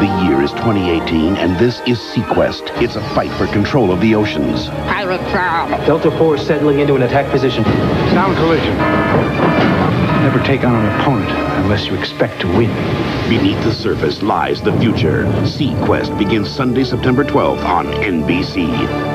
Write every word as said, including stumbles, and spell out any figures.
The year is twenty eighteen, and this is SeaQuest. It's a fight for control of the oceans. Pirate bomb! Delta four settling into an attack position. Sound collision. Never take on an opponent unless you expect to win. Beneath the surface lies the future. SeaQuest begins Sunday, September twelfth on N B C.